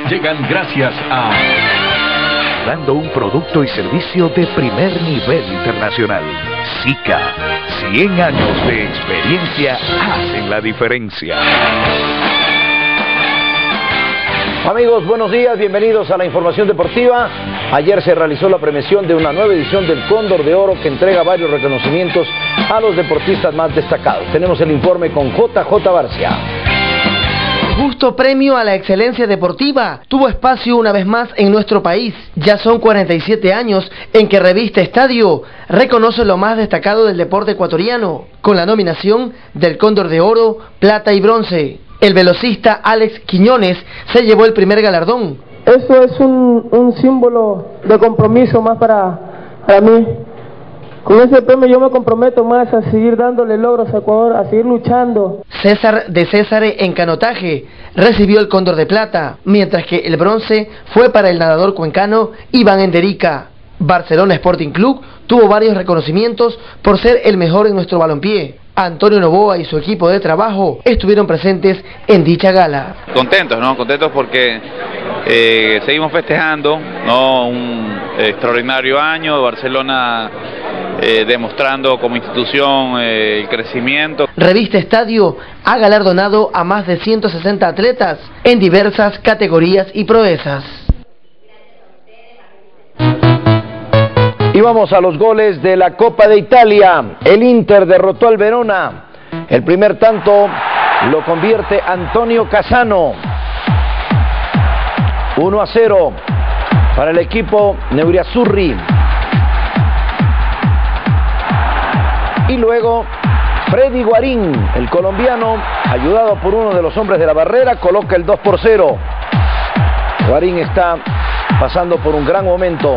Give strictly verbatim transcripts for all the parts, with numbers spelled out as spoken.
llegan gracias a... Dando un producto y servicio de primer nivel internacional. SICA, cien años de experiencia hacen la diferencia. Amigos, buenos días, bienvenidos a la información deportiva. Ayer se realizó la premiación de una nueva edición del Cóndor de Oro que entrega varios reconocimientos a los deportistas más destacados. Tenemos el informe con J J Barcia. Justo premio a la excelencia deportiva tuvo espacio una vez más en nuestro país. Ya son cuarenta y siete años en que Revista Estadio reconoce lo más destacado del deporte ecuatoriano, con la nominación del Cóndor de Oro, Plata y Bronce. El velocista Alex Quiñones se llevó el primer galardón. Eso es un, un símbolo de compromiso más para, para mí. Con ese premio yo me comprometo más a seguir dándole logros a Ecuador, a seguir luchando. César de César en canotaje recibió el Cóndor de Plata, mientras que el bronce fue para el nadador cuencano Iván Enderica. Barcelona Sporting Club tuvo varios reconocimientos por ser el mejor en nuestro balompié. Antonio Novoa y su equipo de trabajo estuvieron presentes en dicha gala. Contentos, ¿no? Contentos porque eh, seguimos festejando, ¿no? Un extraordinario año, Barcelona eh, demostrando como institución eh, el crecimiento. Revista Estadio ha galardonado a más de ciento sesenta atletas en diversas categorías y proezas. Y vamos a los goles de la Copa de Italia. El Inter derrotó al Verona. El primer tanto lo convierte Antonio Cassano. uno a cero para el equipo Nerazzurri. Y luego Freddy Guarín, el colombiano, ayudado por uno de los hombres de la barrera, coloca el dos por cero. Guarín está pasando por un gran momento.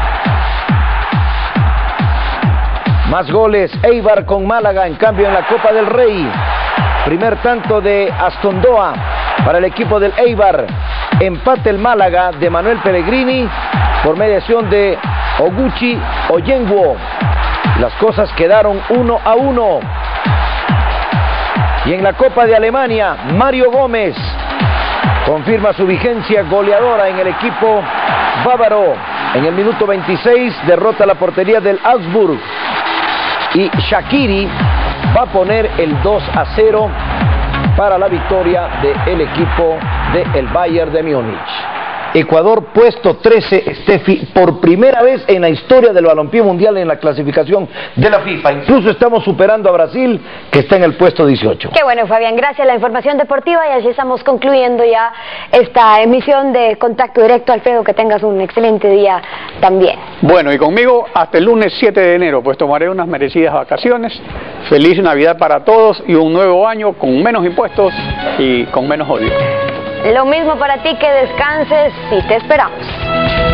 Más goles, Eibar con Málaga, en cambio en la Copa del Rey. Primer tanto de Astondoa para el equipo del Eibar. Empate el Málaga de Manuel Pellegrini por mediación de Oguchi Oyenguo. Las cosas quedaron uno a uno. Y en la Copa de Alemania, Mario Gómez confirma su vigencia goleadora en el equipo bávaro. En el minuto veintiséis derrota la portería del Augsburg. Y Shaqiri va a poner el dos a cero para la victoria del equipo del Bayern de Múnich. Ecuador puesto trece, Steffi, por primera vez en la historia del balompié mundial en la clasificación de la FIFA. Incluso estamos superando a Brasil, que está en el puesto dieciocho. Qué bueno, Fabián, gracias a la información deportiva y así estamos concluyendo ya esta emisión de Contacto Directo. Alfredo, que tengas un excelente día también. Bueno, y conmigo hasta el lunes siete de enero, pues tomaré unas merecidas vacaciones. Feliz Navidad para todos y un nuevo año con menos impuestos y con menos odio. Lo mismo para ti, que descanses y te esperamos.